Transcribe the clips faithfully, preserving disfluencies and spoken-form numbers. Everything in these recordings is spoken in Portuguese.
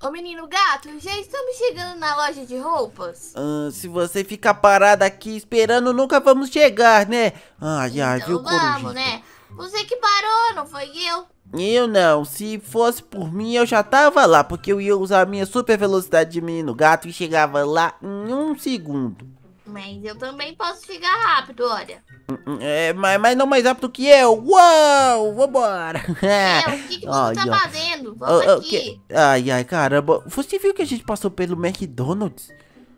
Ô menino gato, já estamos chegando na loja de roupas? Ah, se você ficar parado aqui esperando, nunca vamos chegar, né? Ai, ai, Então viu, vamos, Corujita? né? Você que parou, não foi eu? Eu não, se fosse por mim eu já tava lá, porque eu ia usar a minha super velocidade de menino gato e chegava lá em um segundo. Mas eu também posso chegar rápido, olha. É, mas, mas não mais rápido que eu. Uau, vambora. É, o que, que você Ai, tá ai. fazendo? Vamos Ah, ah, aqui. que- Ai, ai, caramba. Você viu que a gente passou pelo McDonald's?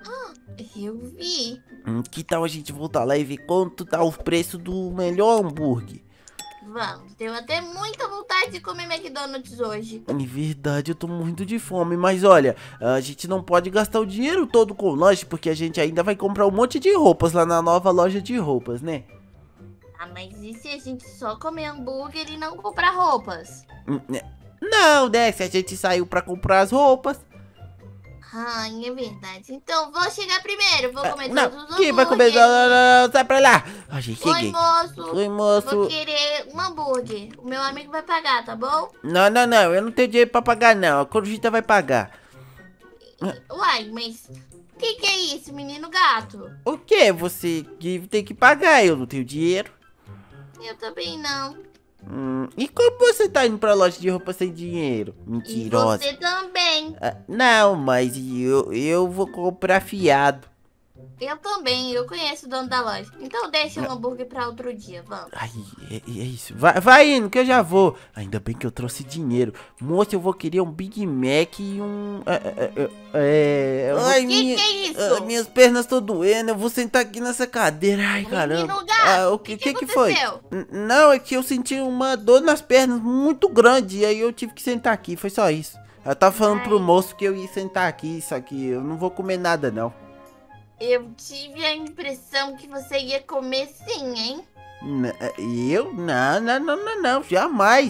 Eu vi. Hum, que tal a gente voltar lá e ver quanto tá o preço do melhor hambúrguer? Vamos, tenho até muita vontade de comer McDonald's hoje. É verdade, eu tô morrendo de fome, mas olha, a gente não pode gastar o dinheiro todo com lanche, porque a gente ainda vai comprar um monte de roupas lá na nova loja de roupas, né? Ah, mas e se a gente só comer hambúrguer e não comprar roupas? Hum, né? Não, né? Se a gente saiu pra comprar as roupas. Ai, é verdade. Então vou chegar primeiro, vou comer Não, todos os quem hambúrgueres. vai comer? Não, não, não, não, sai pra lá. Ai, gente, Oi, cheguei. moço. Oi, Eu moço. vou querer um hambúrguer. O meu amigo vai pagar, tá bom? Não, não, não, eu não tenho dinheiro pra pagar, não. A Corujita vai pagar. Uai, mas o que, que é isso, menino gato? O que? Você que tem que pagar, eu não tenho dinheiro. Eu também não. Hum, e como você tá indo pra loja de roupa sem dinheiro? E Mentirosa. você também. Ah, não, mas eu, eu vou comprar fiado. Eu também, eu conheço o dono da loja. Então deixa o hambúrguer pra outro dia, vamos. Ai, é, é isso. Vai, vai indo que eu já vou. Ainda bem que eu trouxe dinheiro. Moça, eu vou querer um Big Mac e um... É... é, é, é ai, que minha- que é isso? ah, minhas pernas estão doendo. Eu vou sentar aqui nessa cadeira. Ai, caramba. Menino gato, Ah, o que, que, que foi? aconteceu? N- Não, é que eu senti uma dor nas pernas muito grande. E aí eu tive que sentar aqui. Foi só isso. Eu tava falando pro Ai. moço que eu ia sentar aqui. Só que eu não vou comer nada, não. Eu tive a impressão que você ia comer sim, hein? N- Eu? Não, não, não, não, não. Jamais.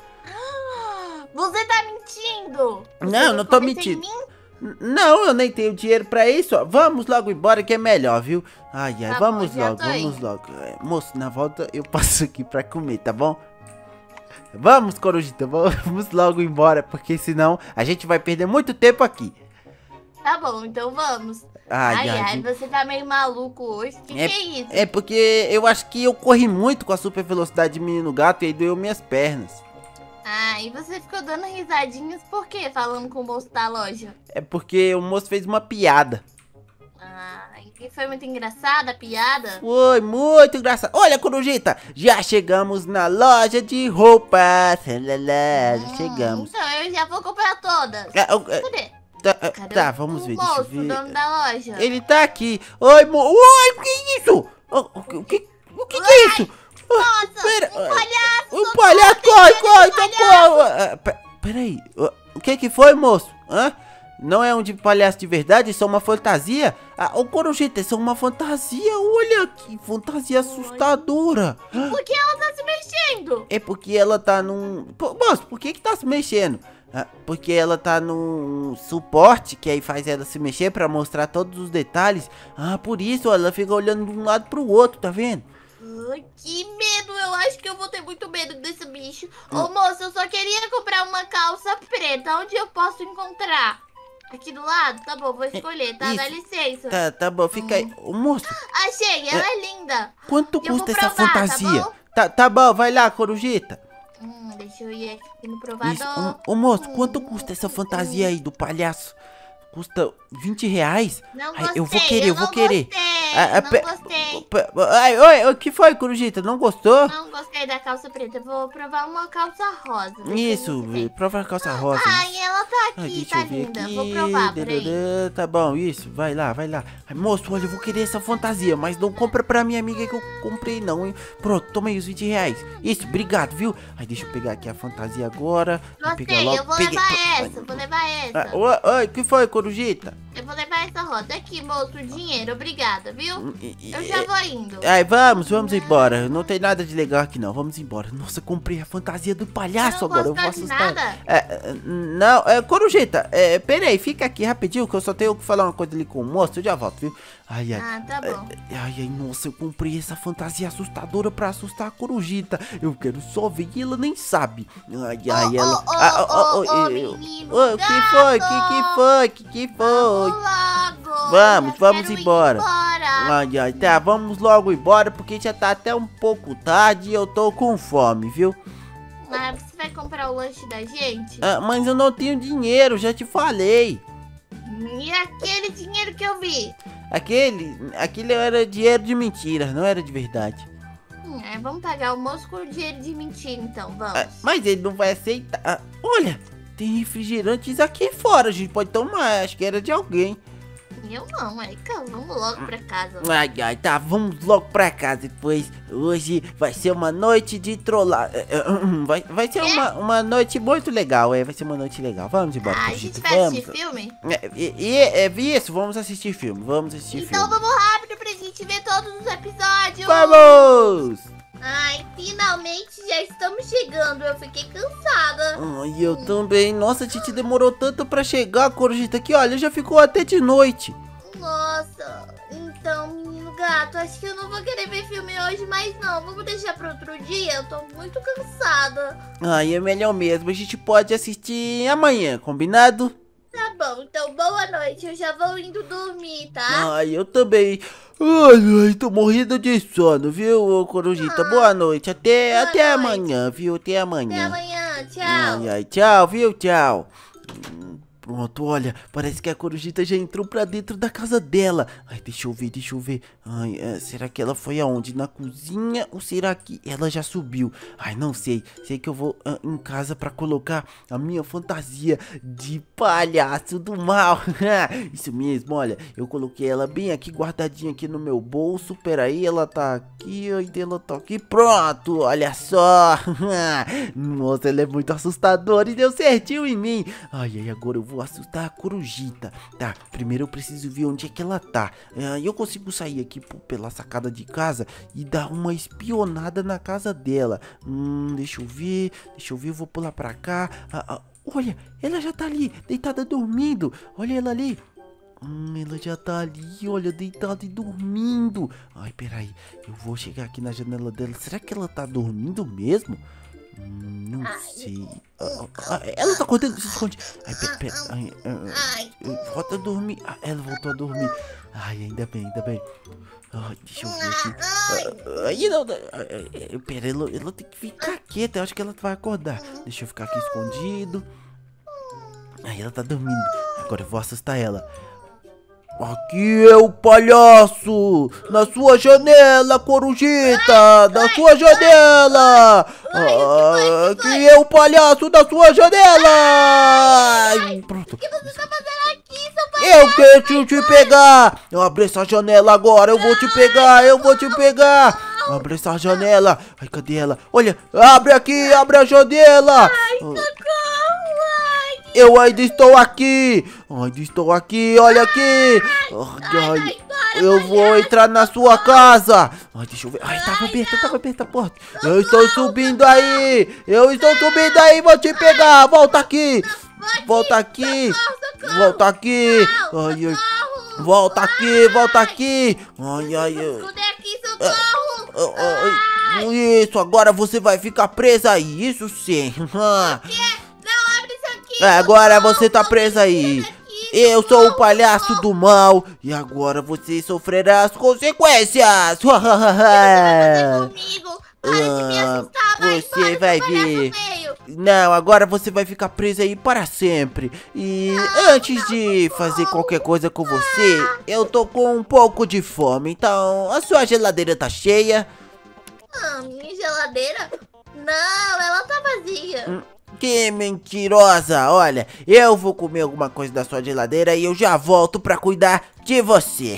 Você tá mentindo! Você Não, vai não tô comer sem mentindo. mim? N- Não, eu nem tenho dinheiro pra isso, ó. Vamos logo embora que é melhor, viu? Ai, ai, Tá vamos bom, já logo, tô vamos indo. logo. É, moço, na volta eu passo aqui pra comer, tá bom? Vamos, Corujita, vamos logo embora, porque senão a gente vai perder muito tempo aqui. Tá bom, então vamos. Ai, Ai, ai, ai, viu? você tá meio maluco hoje. O que, É- que é isso? É porque eu acho que eu corri muito com a super velocidade de menino gato e aí doeu minhas pernas. Ah, e você ficou dando risadinhas por quê? Falando com o moço da loja. É porque o moço fez uma piada. Ah, e foi muito engraçada a piada? Foi muito engraçado. Olha, Corujita, já chegamos na loja de roupas. Lá, já Hum, chegamos. Então eu já vou comprar todas. Ah, o- ah, Cadê? tá, ah, Cadê tá, o- vamos o ver, moço, deixa eu o ver. dono da loja? Ele tá aqui. Oi, mo... Oi, o que é isso? O, o, que- o que, o que, que é isso? Ah, Nossa, pera, um palhaço! O socorro, palhaço, tem corre, medo do corre, palhaço. socorro. Ah, pe- Peraí, o- o que que foi, moço? Hã? Não é um de palhaço de verdade, isso é uma fantasia? Ah, ô Corujita, isso é uma fantasia, olha que fantasia assustadora. Por que ela tá se mexendo? É porque ela tá num... Pô, moço, por que que tá se mexendo? Ah, porque ela tá num suporte que aí faz ela se mexer pra mostrar todos os detalhes. Ah, por isso ó, ela fica olhando de um lado pro outro, tá vendo? Ai, que medo! Eu acho que eu vou ter muito medo desse bicho. Ô, moço, eu só queria comprar uma calça preta. Onde eu posso encontrar? Aqui do lado? Tá bom, vou escolher, tá? Isso. Dá licença. Tá, tá bom, fica aí. Ô, moço, Achei, ela é linda. quanto Eu vou custa essa provar, tá fantasia? bom? Tá, tá bom, vai lá, Corujita. Hum, deixa eu ir aqui no provador. Isso, ô, ô, moço, quanto custa essa fantasia aí do palhaço? Custa vinte reais? Não Ai, gostei, eu vou querer, eu vou não querer. Gostei, Ah, ah, não pe- gostei. pe- Ai, oi, o que foi, Corujita? Não gostou? Não gostei da calça preta. Eu vou provar uma calça rosa. Deixa eu Isso, ver. prova a calça rosa. Ai, ela tá Ai, aqui, deixa tá eu ver linda. aqui. Vou provar, peraí. Dadadã, tá bom, isso, vai lá, vai lá. Ai, moço, olha, eu vou querer essa fantasia, mas não compra pra minha amiga que eu comprei não, hein. Pronto, toma aí os vinte reais. Isso, obrigado, viu? Ai, deixa eu pegar aqui a fantasia agora. Vou pegar Gostei, logo. eu vou Peguei, levar pronto. essa, vou levar essa. Ah, oi, oi, o que foi, Corujita? Eu vou levar essa derrota. Aqui, moço, o dinheiro. Obrigada, viu? E- e- Eu já vou indo. Ai, vamos, vamos embora. Não tem nada de legal aqui não. Vamos embora. Nossa, comprei a fantasia do palhaço Não agora. Eu vou gostou de assustar. nada? É, é, não, é, Corujita, é, pera aí, fica aqui rapidinho que eu só tenho que falar uma coisa ali com o moço. Eu já volto, viu? Ai, ai. Ah, tá bom. Ai, ai, nossa, eu comprei essa fantasia assustadora pra assustar a Corujita. Eu quero só ver e ela nem sabe. Ai, ai, Ô, ela... ô, ô, Ah, ó, ó, ô, ô, eu- menino Ô, que foi? gato! Que que foi? Que que foi? Vamos logo. Vamos, Já vamos quero ir embora. embora. Ai, ai, tá, vamos logo embora porque já tá até um pouco tarde e eu tô com fome, viu? Ah, você vai comprar o lanche da gente? Ah, mas eu não tenho dinheiro, já te falei. E aquele dinheiro que eu vi? Aquele, aquele era dinheiro de mentira, não era de verdade. Hum, é, vamos pagar o moço com dinheiro de mentira, então, vamos. Ah, mas ele não vai aceitar. Ah, olha, tem refrigerantes aqui fora, a gente pode tomar, acho que era de alguém. Eu não, é, calma, vamos logo pra casa. Ai, ai, tá, vamos logo pra casa, pois hoje vai ser uma noite de trollar. é, é, hum, Vai, vai ser uma, uma noite muito legal, é, vai ser uma noite legal. Vamos embora, Ah, a Corujita, gente vai vamos. assistir filme? É, e, e, é, isso, vamos assistir filme, vamos assistir Então filme. vamos rápido pra gente ver todos os episódios. Vamos! Ai, finalmente já estamos chegando. Eu fiquei cansada. Ai, eu também. Nossa, a gente demorou tanto pra chegar, Corujita, que olha, já ficou até de noite. Nossa, então, menino gato, acho que eu não vou querer ver filme hoje mais não. Vamos deixar para outro dia, eu tô muito cansada. Ai, é melhor mesmo, a gente pode assistir amanhã, combinado? Tá bom, então boa noite, eu já vou indo dormir, tá? Ai, eu também. Ai, ai, tô morrendo de sono, viu, ô, Corujita? Ah, Boa noite, até, boa até noite. amanhã, viu? Até amanhã. Até amanhã, tchau. Ai, ai, tchau, viu? Tchau. Hum, Pronto, olha, parece que a Corujita já entrou pra dentro da casa dela. Ai, deixa eu ver, deixa eu ver. Ai, é, será que ela foi aonde? Na cozinha ou será que ela já subiu? Ai, não sei. Sei que eu vou ah, em casa pra colocar a minha fantasia de palhaço do mal. Isso mesmo, olha, eu coloquei ela bem aqui, guardadinha aqui no meu bolso. Peraí, ela tá aqui, ainda ela tá aqui. Pronto, olha só. Nossa, ela é muito assustadora e deu certinho em mim. Ai, ai, agora eu vou assustar a Corujita. Tá, primeiro eu preciso ver onde é que ela tá. Ah, eu consigo sair aqui por- pela sacada de casa e dar uma espionada na casa dela. Hum, deixa eu ver, deixa eu ver, eu vou pular pra cá. Ah, ah, olha, ela já tá ali, deitada dormindo. Olha ela ali. Hum, ela já tá ali, olha, deitada e dormindo. Ai, peraí, eu vou chegar aqui na janela dela. Será que ela tá dormindo mesmo? Hum, não Ai. sei. Ah, ah, ah, ela tá acordando, se esconde. Ai, pera, pera. Ai, ah, Ai, ah, volta a dormir. Ah, ela voltou a dormir. Ai, ainda bem, ainda bem. Ai, deixa eu ver aqui. Ah, Ai, não, não, ah, ah, pera, ela, ela tem que ficar quieta. Eu acho que ela vai acordar. Deixa eu ficar aqui escondido. Ai, ela tá dormindo. Agora eu vou assustar ela. Aqui é o palhaço! Na sua janela, Corujita! Na sua janela! Ah, aqui é o palhaço na sua janela! Ai, pronto. o que você tá fazendo aqui, seu pai? Eu quero te pegar! Eu abri essa janela agora, eu vou te pegar, eu vou te pegar! Abre essa janela! Ai, cadê ela? Olha, abre aqui, abre a janela! Socorro, ai. Eu ainda estou aqui! Ainda estou aqui, olha aqui! Ai, ai, Ai, para, eu vou entrar na sua casa! Ai, deixa eu ver. Ai, tava aberta, tava aberta a porta. Eu estou subindo aí! Eu estou subindo aí, vou te pegar! Volta aqui! Volta aqui! Volta aqui! Ai, ai. Socorro. Volta aqui, volta aqui! Ai, ai, ai. Esconder aqui, socorro. Ai, ai. Isso, agora você vai ficar presa aí, isso sim! Não, abre isso aqui. É, agora socorro, você tá tô presa aí. aqui, Eu sou o socorro. palhaço do mal e agora você sofrerá as consequências. Comigo. Para de me Ah, assustar, vai você embora, vai seu palhaço ver. feio. Não, agora você vai ficar presa aí para sempre. E antes de fazer qualquer coisa com você, eu tô com um pouco de fome. Então, a sua geladeira tá cheia? Ah, minha geladeira? Não, ela tá vazia. Hum, Que mentirosa! Olha, eu vou comer alguma coisa da sua geladeira e eu já volto pra cuidar de você.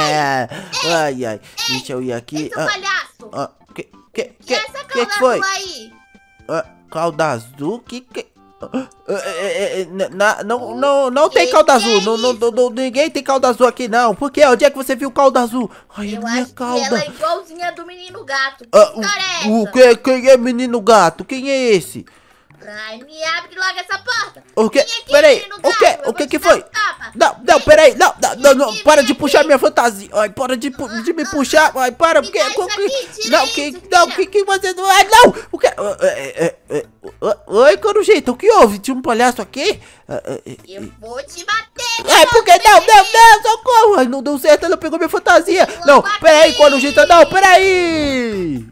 Ai, ai, deixa eu ir aqui. Ei, seu Ah, palhaço. ah, que, que, E que, essa que calda foi? azul aí? Ah, calda azul? Que, que, É, é, é, na- não, não, não tem Que cauda que azul. é Não, não, isso? não, não- ninguém tem cauda azul aqui, não. Por quê? Onde é que você viu cauda azul? Ai, a Eu minha acho que ela é cauda. igualzinha do menino gato. Que Ah, história é o, o essa? que, quem é menino gato? Quem é esse? Ai, me abre logo essa porta. O que? Vem aqui, Peraí, menino o gato, que? eu O vou que te que dar foi? um tapa. Não, não, Vem. peraí, não, não, não, não, aqui, para vem de aqui. puxar minha fantasia. Ai, para de, pu- de me puxar. Ai, para, Me porque. dá isso co- que- aqui, tira não, isso, que, tira. não, que, que você. Ai, não! O que? É, é, é, é, oi, Corujita, o que houve? Tinha um palhaço aqui? É, é, é, Eu vou te bater. Ai, por que não, não, não, socorro! Ai, não deu certo, ela pegou minha fantasia. Não, peraí, Corujita, não, peraí!